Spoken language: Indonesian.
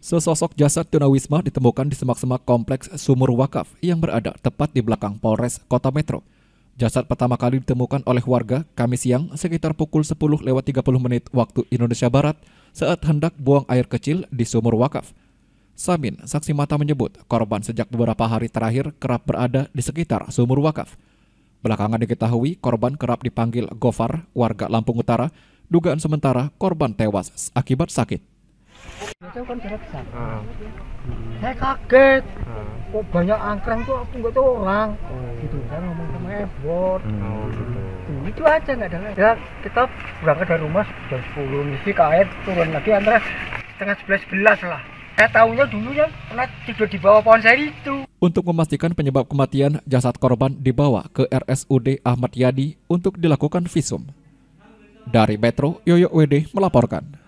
Sesosok jasad tunawisma ditemukan di semak-semak kompleks Sumur Wakaf yang berada tepat di belakang Polres Kota Metro. Jasad pertama kali ditemukan oleh warga Kamis siang sekitar pukul 10:30 waktu Indonesia Barat saat hendak buang air kecil di Sumur Wakaf. Samin, saksi mata menyebut korban sejak beberapa hari terakhir kerap berada di sekitar Sumur Wakaf. Belakangan diketahui korban kerap dipanggil Gofar, warga Lampung Utara. Dugaan sementara korban tewas akibat sakit. Itu kan jarak sana. Saya kaget. Kok banyak angkrang tuh aku nggak tahu orang. Gitu. Saya ngomong sama Ebot. Itu aja nggak ada. Ya kita berangkat dari rumah jam 10 ngisi ke air turun lagi antara setengah 11 lah. Saya tahunya dulu ya pernah tidur di bawah pohon saya itu. Untuk memastikan penyebab kematian, jasad korban dibawa ke RSUD Ahmad Yani untuk dilakukan visum. Dari Metro, Yoyo WD melaporkan.